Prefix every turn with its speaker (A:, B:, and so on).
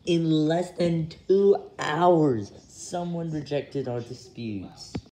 A: In less than 2 hours, someone rejected our disputes.